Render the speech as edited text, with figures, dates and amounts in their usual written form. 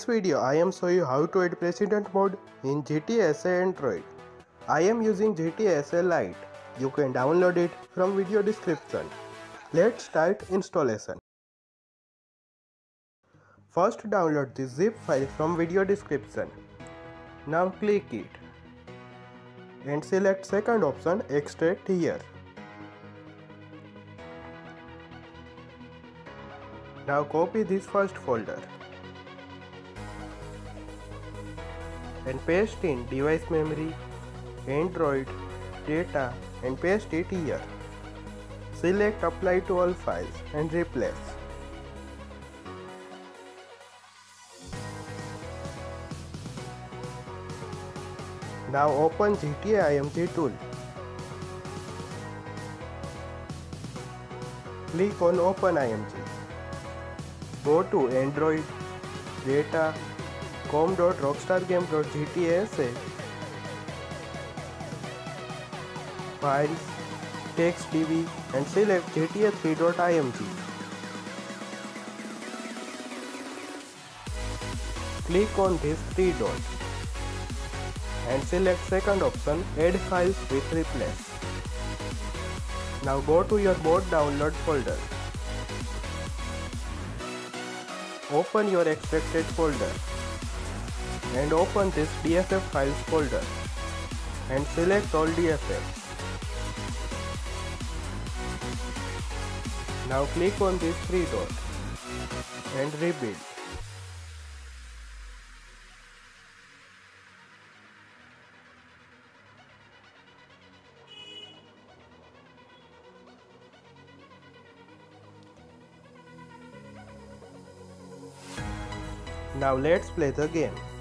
this video I am showing you how to add president mode in GTA SA Android. I am using GTA SA Lite. You can download it from video description. Let's start installation. First download the zip file from video description. Now click it and select second option, extract here. Now copy this first folder and paste in device memory, Android, data and paste it here. Select apply to all files and replace. Now open GTA IMG tool. Click on Open IMG. Go to Android, data, com.rockstargame.gta SA, files, TextDB and select GTA3.img. Click on these three dots and select second option, add files with replace. Now go to your mod download folder. Open your extracted folder and open this DFF files folder and select all DFFs. Now click on these three dots and rebuild. Now let's play the game.